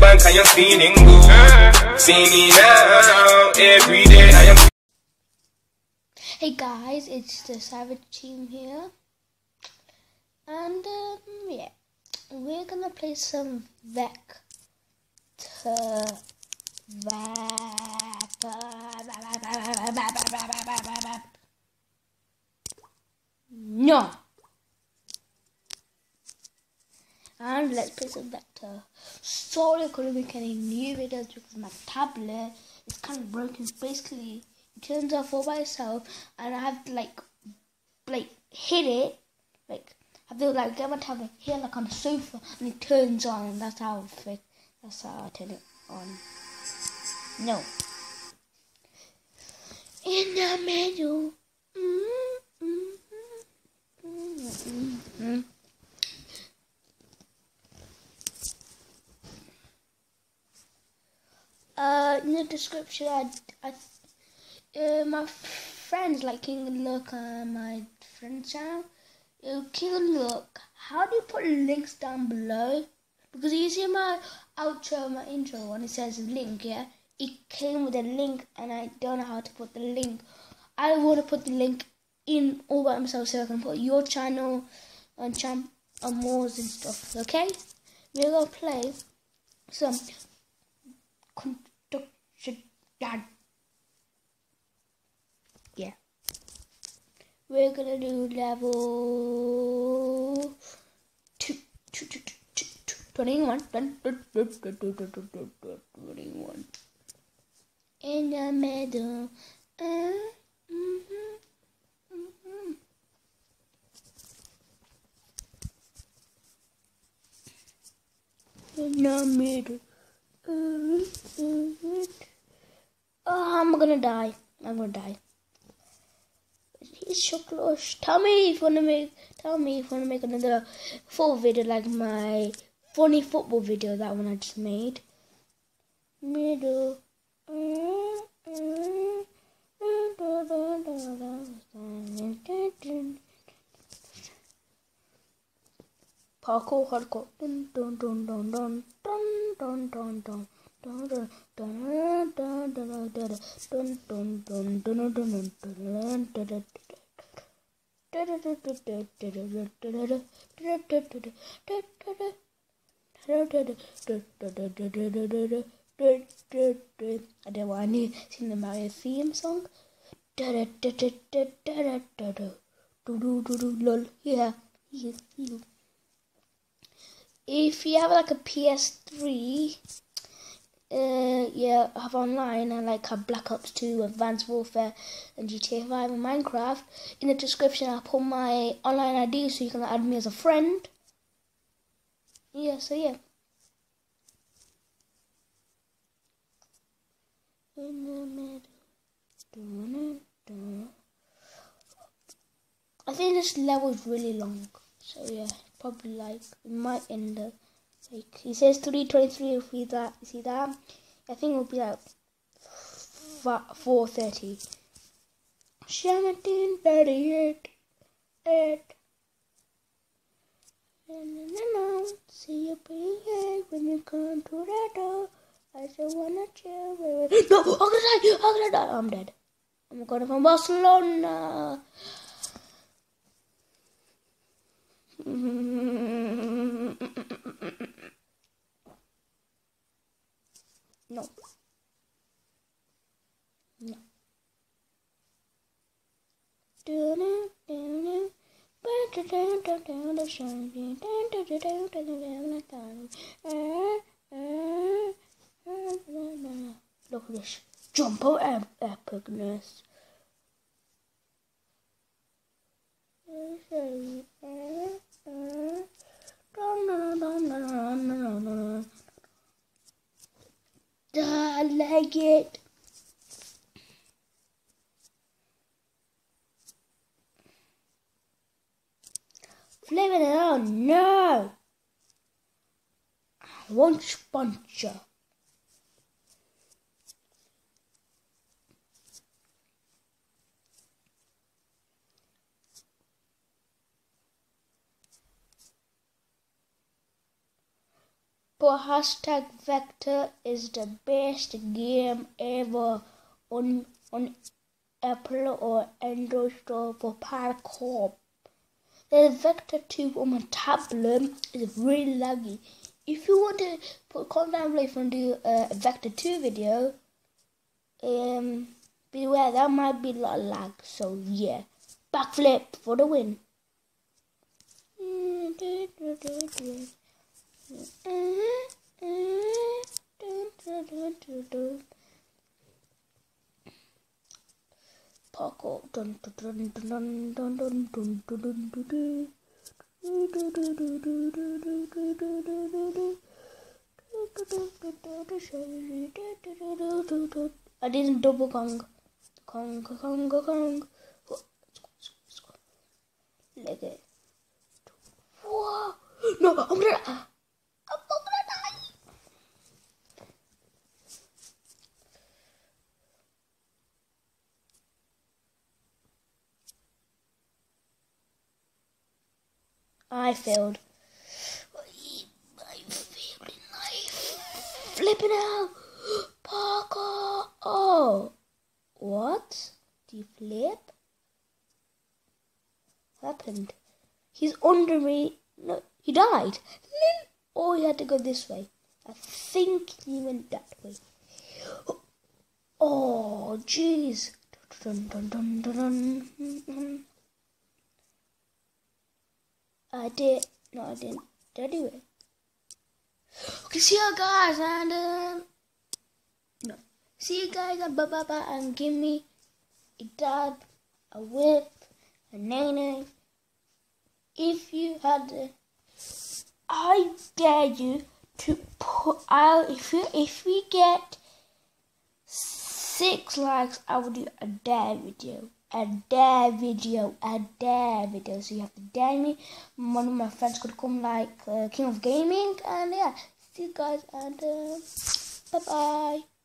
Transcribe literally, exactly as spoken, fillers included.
blank, I am feeling good. See me now, every day I am. Hey guys, it's the Savage team here, and um, yeah, we're gonna play some Vector. No. And let's play some Vector. Sorry I couldn't make any new videos because my tablet is kind of broken. Basically, it turns off all by itself, and I have to like, like hit it, like I have to like get my tablet here like on the sofa, and it turns on, and that's how I fix. That's how I turn it on. No. In the middle. Mm-hmm. Mm-hmm. Mm-hmm. Uh, in the description, I, I, uh, my friends like King and Look on my friend's channel. Uh, King and Look, how do you put links down below? Because you see my outro, my intro, and it says link, yeah? It came with a link, and I don't know how to put the link. I want to put the link in all by myself so I can put your channel and champ and more and stuff, okay? We're going to play some yeah, we're gonna do level two, two, two, two, two, two, twenty-one, twenty-one, in the middle, uh, mm-hmm, mm-hmm. In the middle. Oh, I'm gonna die. I'm gonna die. He's so close. Tell me if you wanna make. Tell me if you wanna make another full video like my funny football video. That one I just made. Middle. Parkour, hardcore. Dun dun dun dun dun dun dun dun dun. Dun dun dun dun dun dun dun dun dun I don't want to sing the Mario theme song. Yeah, you, you. If you have like a P S three, uh, yeah, have online and like have Black Ops two, Advanced Warfare, and G T A five and Minecraft, in the description I'll put my online I D so you can add me as a friend. Yeah, so yeah. In the middle. I think this level is really long, so yeah, probably like it might end up like he says three twenty-three. If we that see that, I think it will be like four thirty. Seventeen thirty-eight, eight. See you pretty head when you come to that door. I just wanna chill. No, I'm gonna die. I'm gonna die. I'm dead. I'm going from Barcelona. No. No. Look at this jumbo epicness. I like it. Flavor it out. No. I want sponsor. But hashtag Vector is the best game ever on on Apple or Android store for parkour. The Vector two on my tablet is really laggy. If you want to put comment down below if you want to do a Vector two video, um, beware, that might be a lot of lag. So yeah, backflip for the win. Parkour. Dun dun dun dun dun dun dun dun dun dun. I didn't double Kong. Kong, Kong, Kong. Like it. Whoa! No, I'm gonna. I'm not gonna die. I failed. I failed in life. Flipping out. Parkour. Oh. What? Do you flip? What happened? He's under me. No, he died. Oh, he had to go this way. I think he went that way. Oh, jeez. Dun, dun, dun, dun, dun, dun. I did. No, I didn't. Did I do it? Okay, see you guys, and um, no. See you guys, and bye bye bye, and give me a dab, a whip, a nay-nay. If you had the, I dare you to put out. If you if we get six likes, I will do a dare video. A dare video, a dare video. So you have to dare me. One of my friends could come, like uh, King of Gaming, and yeah, see you guys, and uh, bye bye.